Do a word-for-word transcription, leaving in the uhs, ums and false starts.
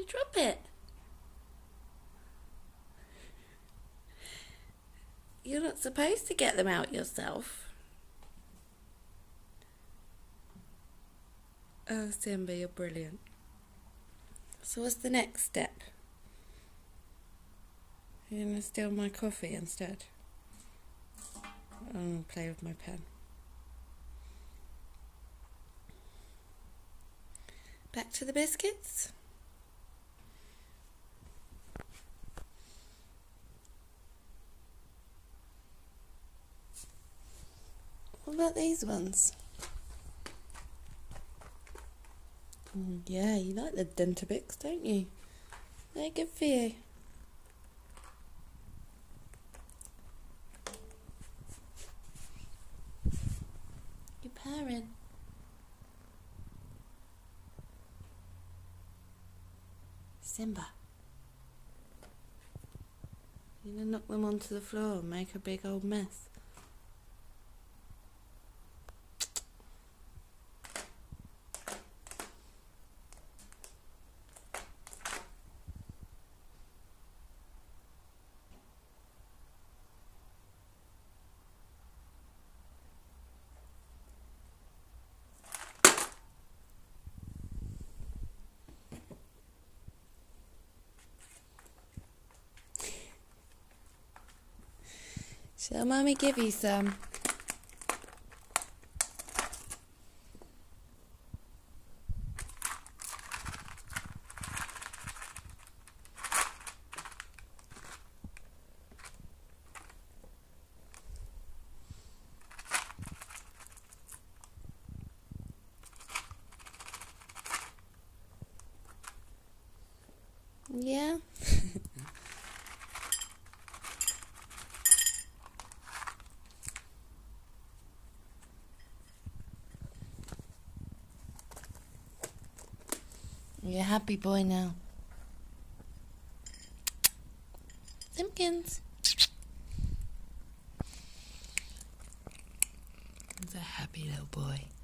You drop it. You're not supposed to get them out yourself. Oh, Simba, you're brilliant. So what's the next step? You're going to steal my coffee instead? I'm going to play with my pen. Back to the biscuits. What about these ones? Mm, yeah, you like the Dentabits, don't you? They're good for you. You're purring. Simba. You're gonna knock them onto the floor and make a big old mess. Shall Mummy give you some? Yeah? You're a happy boy now. Simpkins. He's a happy little boy.